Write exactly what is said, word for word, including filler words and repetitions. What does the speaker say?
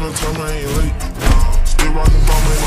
tell me I ain't late. Still rockin' bomb